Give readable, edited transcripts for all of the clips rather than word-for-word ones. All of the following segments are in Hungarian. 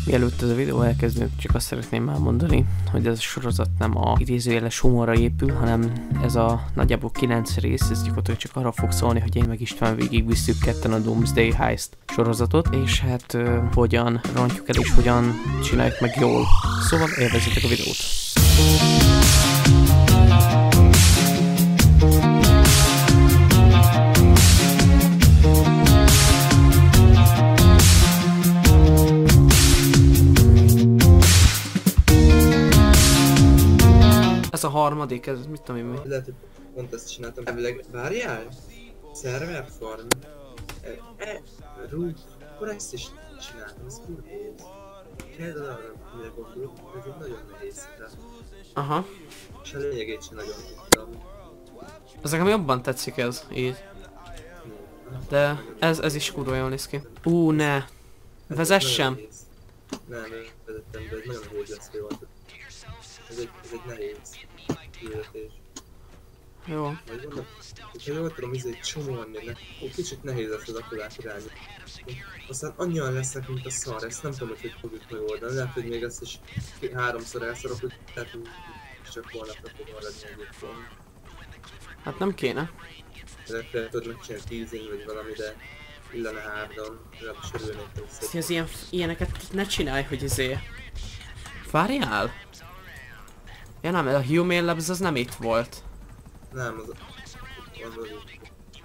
Mielőtt ez a videó elkezdődik, csak azt szeretném elmondani, hogy ez a sorozat nem a idézőjeles humorra épül, hanem ez a nagyjából 9 rész, ez gyakorlatilag csak arra fog szólni, hogy én meg István végigvisszük ketten a Doomsday Heist sorozatot, és hát hogyan rontjuk el és hogyan csináljuk meg jól. Szóval élvezzétek a videót! Ez a harmadik, ez mit tudom én mi? Lehet, hogy pont ezt csináltam. Elvileg, várjál? Server farm. Root. Akkor ezt is csináltam, ez kurva nehéz. Például arra, mire gondolok, ez egy nagyon nehéz. Aha. És a lényegét sem nagyon tudtam. Ez nekem jobban tetszik ez, így. De ez is kurva jól néz ki. Ne! Vezessem! Nem vezettem, de ez nagyon nehéz lesz volt. Ez egy nehéz küldetés. Jó. Ha jól tudom, ez egy csomóan még kicsit nehéz lesz az akkulás irányú. Aztán annyian lesznek, mint a szar, ezt nem tudom, hogy fogjuk megoldani. Lehet, hogy még ezt is 3-szor elszarok, hogy lehet, hogy csak holnapra fog maradni egyébként. Hát nem kéne. De tudod megcsinálni 10 vagy valami, de illene hárdon, legalábbis örülnék hozzá. Az ilyeneket ne csinálj, hogy izé... Várjál? Ja nem, a Humane Labs az nem itt volt. Nem, az itt.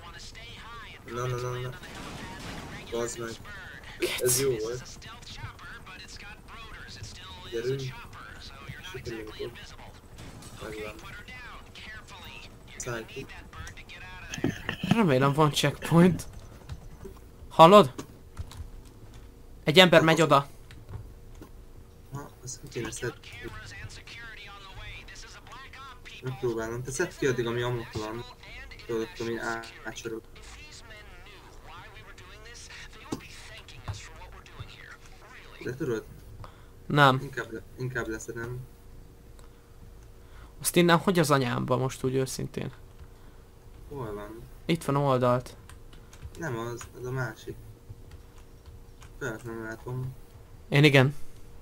Na. Bazd meg. Ez jó volt. Gyerünk. Sikerülünk ott. Megvan. Szállj ki. Remélem van checkpoint. Hallod? Egy ember megy oda. Ha, azt ki kéne szedni. Megpróbálom. Te szedd ki addig, ami amok van. Tudod, ami átsorog. De tudod? Nem. Inkább leszedem. Azt innen hogy az anyámba most úgy őszintén? Hol van? Itt van oldalt. Nem az a másik. Fel nem látom. Én igen.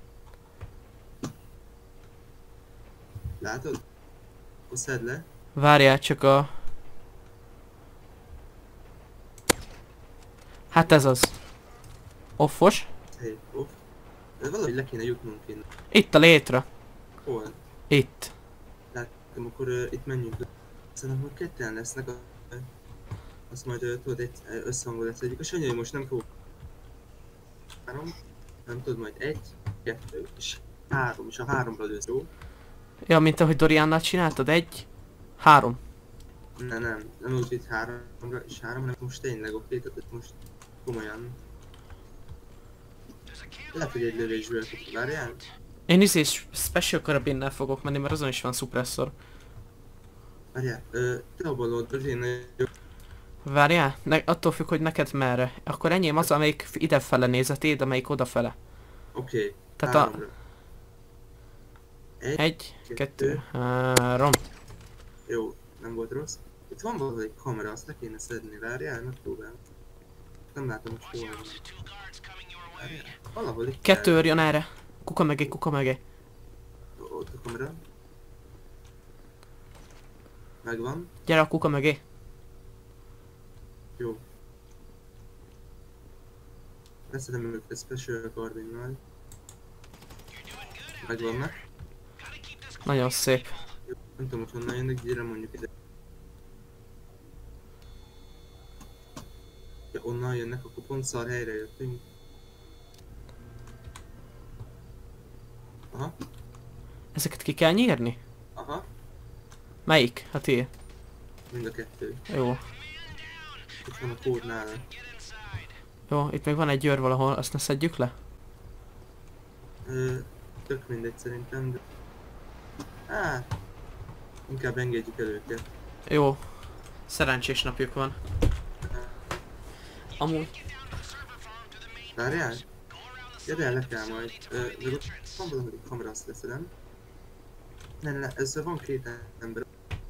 Látod? Akkor szedd le. Várjál csak a... Hát ez az. Offos. Hey, off. De valahogy le kéne jutnunk innen. Itt a létre. Hol? Itt. Láttam, akkor itt menjünk. Szerintem, hogy ketten lesznek. Azt majd tudod, összehangol lesz egyik. A Sanyi most nem fog... 3. Nem tudod, majd 1, 2 és 3. És a 3-ra lősz, jó? Ja, mint ahogy Doriannal csináltad. 1, 3. Nem úgy, hogy 3-ra és 3, hanem most tényleg oké, tehát most komolyan. Lehet, hogy egy lövésből tudod, várjál? Én is special karabinnel fogok menni, mert azon is van suppressor. Várjál, te a bal oldal, én nagyobb. Várjál? Attól függ, hogy neked merre. Akkor enyém az, amelyik idefele nézetéd, amelyik odafele. Oké, Tehát a... 3-ra. 1, 2, 3. Jó, nem volt rossz. Itt van valami egy kamera, azt le kéne szedni, várjál, megpróbálom. Nem látom, hogy hol van. Valahol itt 2 jön erre. Kuka mögé. Ott a kamera. Megvan. Gyere a kuka mögé. Jó. Beszedem őket a special carbinnal. Megvannak. Nagyon szép. Jó, nem tudom, hogy honnan jönnek, gyere mondjuk ide. Ja, onnan jönnek, akkor pont szar helyre jöttünk. Aha, Ezeket ki kell nyírni? aha, Melyik? Hát tiéd. mind a kettő. Jó. Itt van a kód nála. Jó, itt még van egy győr valahol, azt ne szedjük le? Tök mindegy szerintem, de... Inkább engedjük el őket. Jó. Szerencsés napjuk van. Amúgy. Várjál? Ja, de le kell majd. De ott van valami kamera, azt leszedem. Ne, ezzel van 2 ember.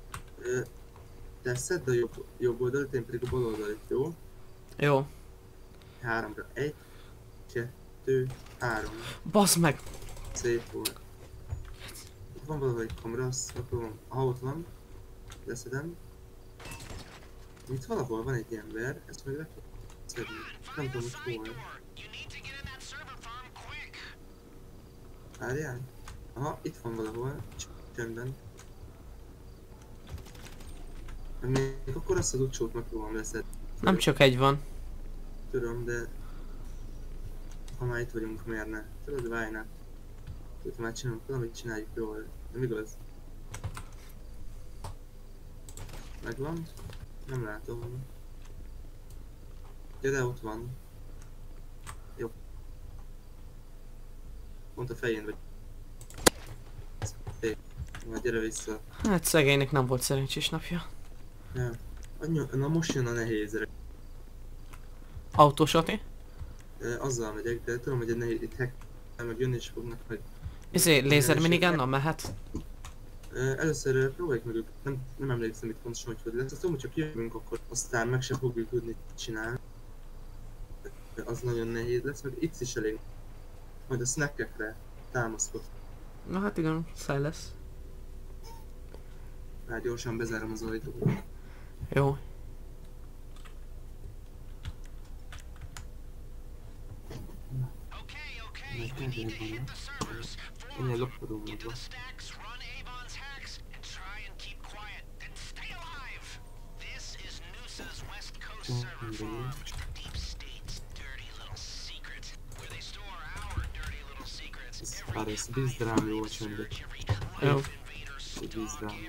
Te szedd a jobb oldalat, én pedig a bal oldalat, jó? Jó. 3-ra. 1, 2, 2, 3. Bazd meg! Szép volt. Itt van valahol egy kamrasz, akkor van, ha ott van, leszedem. Itt valahol van egy ember, ezt meg le kell szedni. Nem tudom, hogy hol. Várjál? Aha, itt van valahol, csendben. Még akkor azt az utcsót megpróbálom leszedni. Nem csak egy van. Tudom, de... Ha már itt vagyunk, miért ne? Tudod, Vájnát? Tudod, már csinálunk valamit, csináljuk jól. Nem igaz? Megvan? Nem látom. Ja, de ott van. Jó. Pont a fején vagy. Majd gyere vissza. Hát szegénynek nem volt szerencsés napja. Ja. Na most jön a nehézre. Autósatni? Azzal megyek, de tudom, hogy egy nehéz itt hack meg jönni is fognak meg. Lézer minigannal mehet? Először próbáljuk meg őket, nem emlékszem itt pontosan, hogy lesz. Azt tudom, hogy csak jövünk, akkor aztán meg sem fogjuk tudni csinálni. Az nagyon nehéz lesz, meg itt is elég. Majd a snackekre támaszkod. Na hát igen, száj lesz. Már gyorsan bezárom az ajtót. Jó. Ennél lopkodunk magva. Várj, ezt bízd rám jól csöndet. Jó. Bízd rám.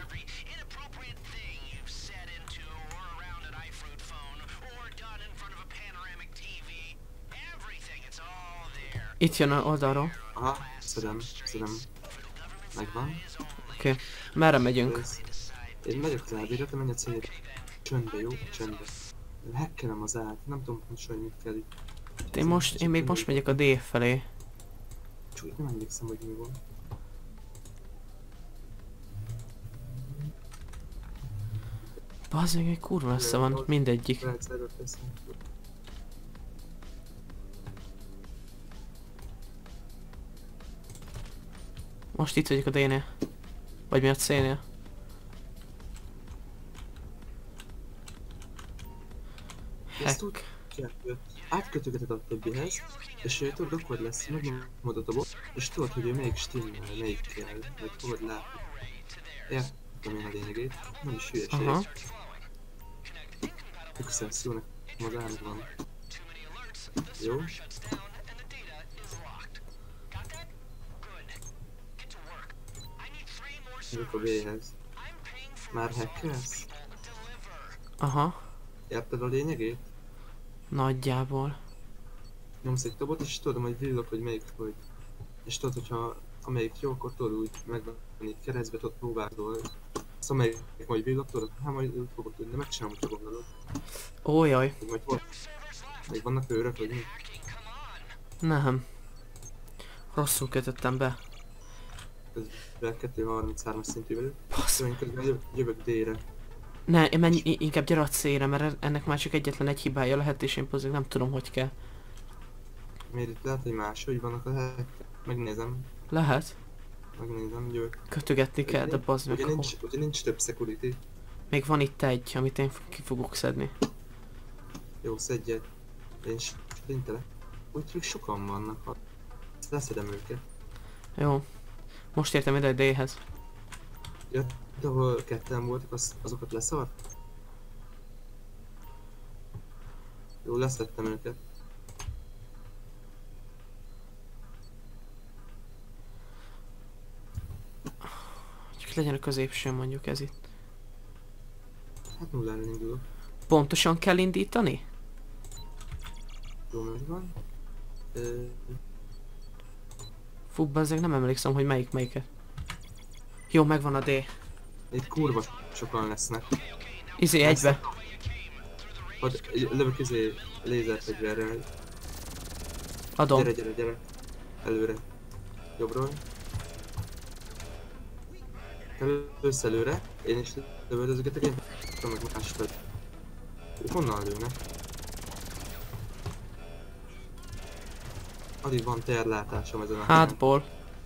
Itt jön a oldalról. Aha, szedem. Megvan. Oké. Merre megyünk? Én megyek az ádére, te menj a célra. Csöndbe, jó? Csöndbe. Hackelem az át, nem tudom pontosan, hogy mit kell itt. Én még most megyek a D felé. Csak nem emlékszem, hogy mi van. Bazzeg, egy kurva messze van mindegyik. Most itt vagyok a D-nél. Vagy mi a C-nél. Hack. Átkötögeted a többihez, és tudod, akkor lesz, megnyomod a dobot, és tudod, hogy ő melyik stimmel, melyik kell, vagy fogod látni. Értem én a lényegét, nem is hülyeség. Aha. Success, jó nekem van. Jó? Jövök a B-hez. Már hackelsz? Aha. Érted a lényegét? Nagyjából. Nyomsz egy dobot, és tudom, hogy villog, hogy melyik hogy. És tudod, hogyha amelyik jó, akkor tudod úgy megvan így keresztbe, tudod próbálni. Azt amelyik majd villog, tudod, hát majd úgy fogod tudni, megcsinálom, hogyha gondolod. Ójaj. Majd hol? Még vannak őrök, vagy mi? Nem. Rosszul kötöttem be. Közben 233-as szintű velük. Basz. Én közben jövök D-re. Ne, menj, inkább gyere a C-re, mert ennek már csak egyetlen egy hibája lehet, és én pozitív nem tudom, hogy kell. Miért itt lehet, hogy máshogy vannak a hack? Megnézem. Lehet. Megnézem, jövök. Kötögetni kell, de bazd meg. Ugye nincs több security. Még van itt egy, amit én ki fogok szedni. Jó, szedjed. Én sprintelek. Úgy tűnik sokan vannak. Leszedem őket. Jó. Most értem ide a D-hez. Ja, de ahol ketten voltak, azokat leszart? Jó, leszedtem őket. Csak legyen a középső, mondjuk ez itt. Hát nullára indulok. Pontosan kell indítani? Jó, megvan. Fú, bazzeg, nem emlékszem, hogy melyiket. Jó, megvan a D. Itt kurva sokan lesznek. Izé, egybe. Hadd lövök lézerfegyverrel. Adom. Gyere. Előre. Jobbról. Elősz előre. Én is lövöldözgetek, én tudom meg másfele. Ők honnan lőnek? Alig van terlátásom ezen a Hátból.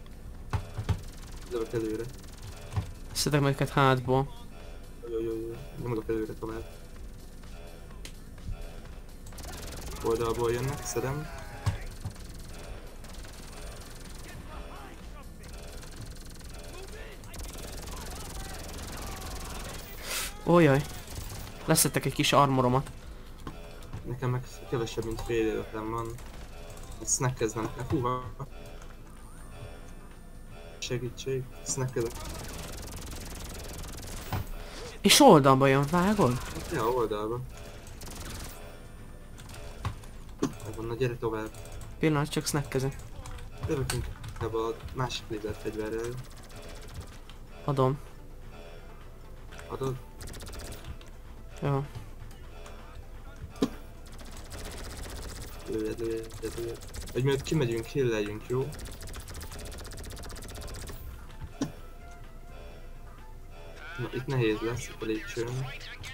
Lövök előre. Szedek meg őket hátból. Jó. Nyomodok előre tovább. Oldalból jönnek, szedem. Ójaj. Leszettek egy kis armoromat. Nekem meg kevesebb, mint fél életem van. Snackeznem kell. Húha! Segítség, snackezem. És oldalba jön, vágod? Ja, oldalba. Megvan, na gyere tovább. Pillanat, csak snackezem. Lövök inkább a másik lézer fegyverrel. Adom. Adod? Jó. Lőjed. Hogy mielőtt kimegyünk, hilleljünk, jó? Na, itt nehéz lesz, itt a lépcsőn.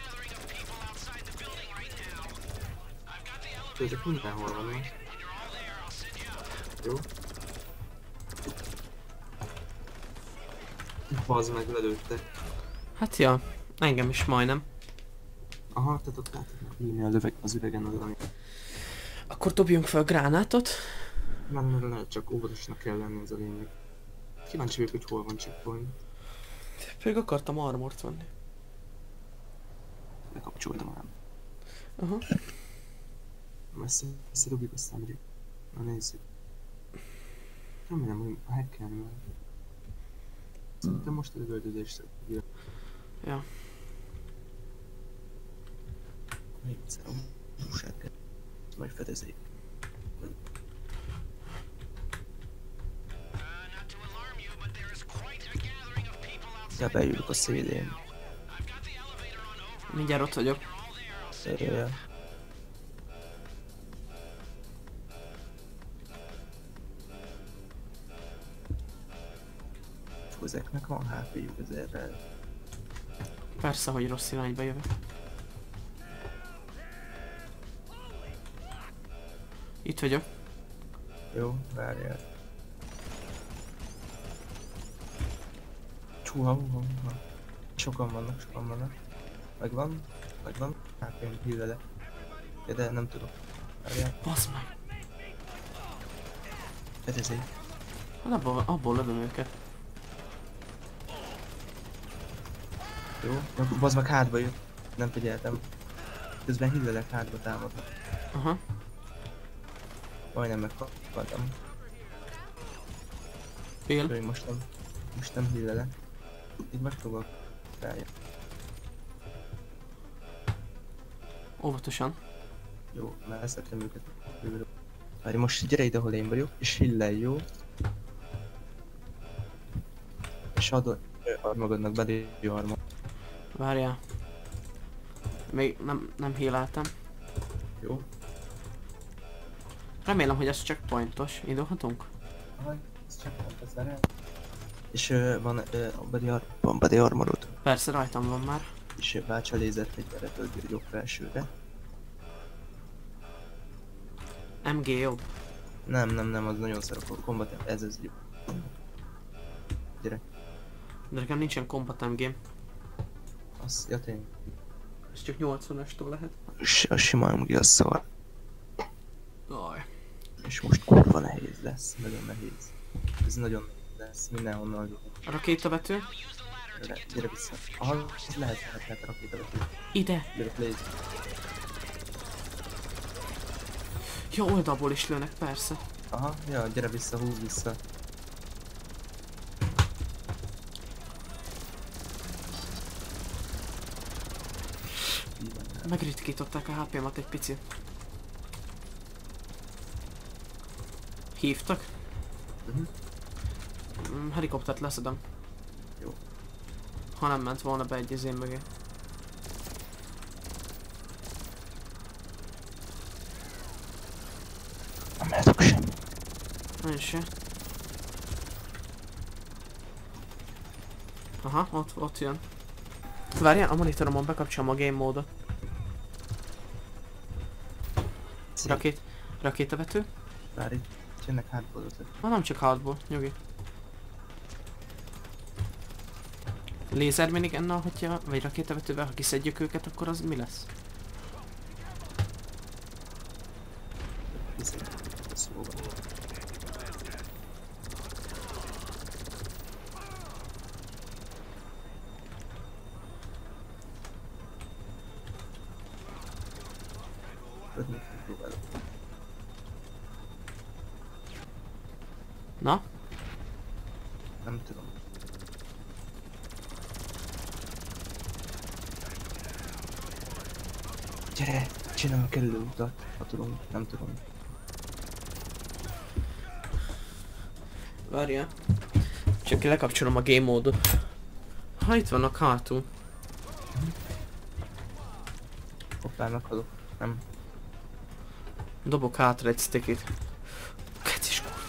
Ezek mindenhol vannak. Jó? Bazd meg, lelőttek. Hát ja, engem is majdnem. Aha, tehát ott látod írni a löveg az üregen az valami. Akkor dobjunk fel gránátot. Nem lehet, csak óvatosnak kell lenni, ez a lényeg. Kíváncsi vagyok, hogy hol van checkpoint. Pedig akartam armort venni. Lekapcsoltam ám. Aha. Messze dobjuk, aztán megyünk. Na nézzük. Remélem, hogy hackelni már. Szerintem most a lövöldözésre. Ja. Még egyszer a busát majd fedezék. Ja, beülök a szélén. Mindjárt ott vagyok. Ja. Ezeknek van HP-juk ezerrel. Persze, hogy rossz irányba jövök. Itt vagyok. Jó, várjál. Húha. Sokan vannak. Megvan. HP-n hívele. De nem tudok. Várjál. Baszd meg. Fedezék. Hát abból lövöm őket. Jó, bazd meg hátba jött. Nem figyeltem. Közben hillelek hátba támadnak. Aha. Majdnem megkaptam. Fél. Jó, most nem hillelek. Így meg fogok rájön. Óvatosan. Jó, már leszettem őket. Várj, most gyere ide, ahol én vagyok, és hillelj, jó? És adod magadnak belé arma. Várjál. Még nem híláltam. Jó? Remélem, hogy ez checkpointos. Indulhatunk? Aha, ez csak pont az erre. És van body armorod. Persze, rajtam van már. És váltsa a lézerfegyveret, hogy jobb felsőre. MG jobb. Nem, az nagyon szar a combat, ez jó. Gyere. De nekem nincsen combat MG. Az, ja tényleg. Ez csak 80-estől lehet. A sima MG az szar. Aj. És most kurva nehéz lesz, nagyon nehéz. Ez nagyon nehéz lesz, mindenhonnan jön. A rakétavető? Gyere vissza. Aha, lehet a rakétavető. Ide! Gyere, légy. Ja, oldalból is lőnek, persze. Aha, ja, gyere vissza, húz vissza. Megritkították a HP-mat egy picit. Hívtak? Helikoptert leszedem. Jó. Ha nem ment volna be egy izén mögé. Nem látok semmi. Én se. Aha, ott jön. Várjál, a monitoromon bekapcsolom a game módot. Rakétavető. Várj, jönnek hátból ötlet. Nem csak hardból, nyugi. Lézer minigennel, hogyha, vagy rakétavetővel, ha kiszedjük őket, akkor az mi lesz? Szóval. Na? Nem tudom. Gyere! Csinálj a kerülő utat! Ha tudom, nem tudom. Várjál. Csak lekapcsolom a game módot. Ha itt vannak hátul. Hoppá, meghalok. Nem. Dobok hátra egy stickit. Kecis kurva.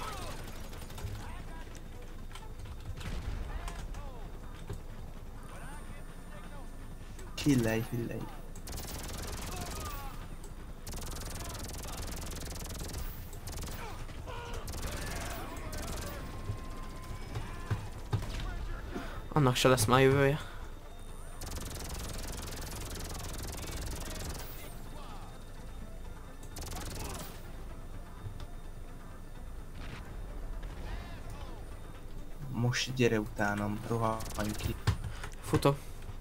Hillej, hillej. Annak se lesz már jövője. Most gyere utánam, rohanj ki. Futok.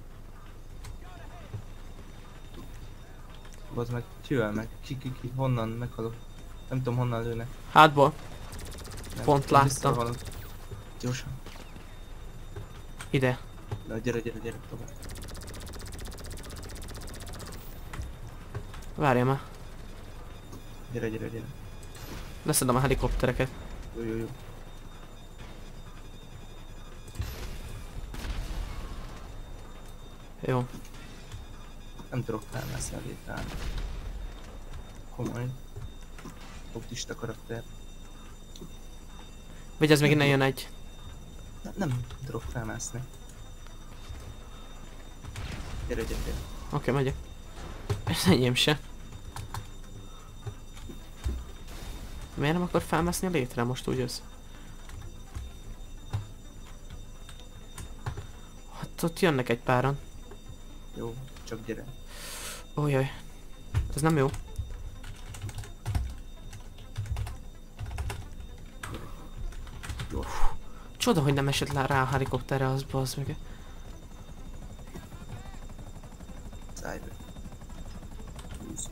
Bazd meg, jöjjel meg, ki, honnan meghalok. Nem tudom honnan lőnek. Hátból. Nem, Pont láttam. visszahalok. Gyorsan. Ide. Na, gyere tovább. Várjál már. Gyere. Leszedem a helikoptereket. Jó. Jó. Nem tudok felmászni állni. Komoly. Optista karakter. Vagy ez még innen jön egy. Nem tudok felmászni. Gyere. Oké, megyek. Ez enyém se. Miért nem akar felmászni a létre? Most úgy jössz. Hát ott jönnek egy páran. Jó, csak gyere. Ojjaj. Ez nem jó. Jó. Csoda, hogy nem esett rá a helikopterre, az bazd meg. Szállj be. Húzó.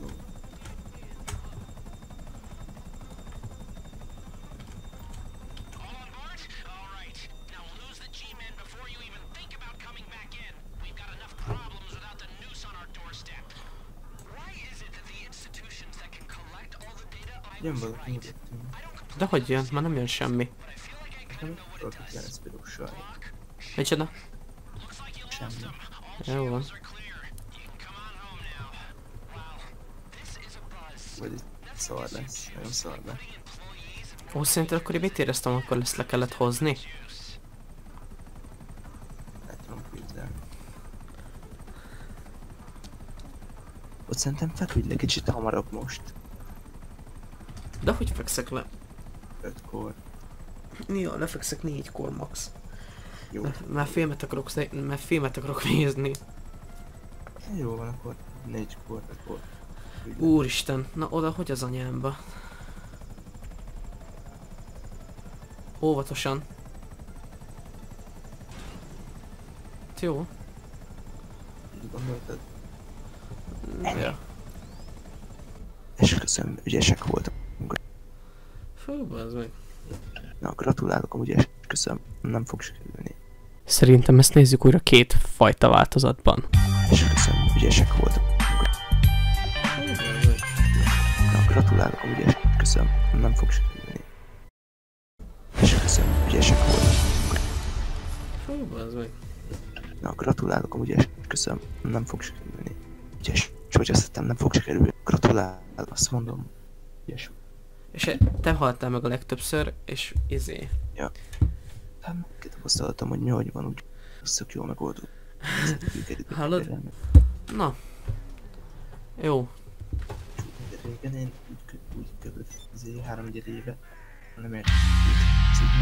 Jön valaki mögöttünk. De hogy jön? Már nem jön semmi. Nem tudok ilyen ez pirossal. Micsoda? Semmi. Jó van. Vagy itt szar lesz. Nagyon szar lesz. Ó, szerinted akkor én mit éreztem, akkor ezt le kellett hozni? El tudom képzelni. Ott szerintem feküdj le kicsit hamarabb most. De hogy fekszek le? 5-kor. Ja, lefekszek 4-kor max. Jó. Már filmet akarok nézni. Jó van, akkor 4-kor, 5-kor. Úristen, na oda hogy az anyámba? Óvatosan. Jó. Így gondoltad? Ja. És köszönöm, ügyesek voltak. Fú, bazd meg. Na, gratulálok, amúgy köszönöm, nem fog sikerülni. Szerintem ezt nézzük újra két fajta változatban. És köszönöm, ügyesek voltak. Na, gratulálok, amúgy köszönöm, nem fog sikerülni. És köszönöm, ügyesek voltak. Fú, bazd meg. Na, gratulálok, amúgy köszönöm, nem fog sikerülni. Ügyes, és hogy azt hittem, nem fog sikerülni. Gratulálok, azt mondom. Ügyes. És te haltál meg a legtöbbször, és izé. Ja. Hát kitapasztaltam, hogy mi hogy van, úgy szök jól megoldott. Hallod? Na. Jó. Régen én úgy kb. 3 éve Nem értem.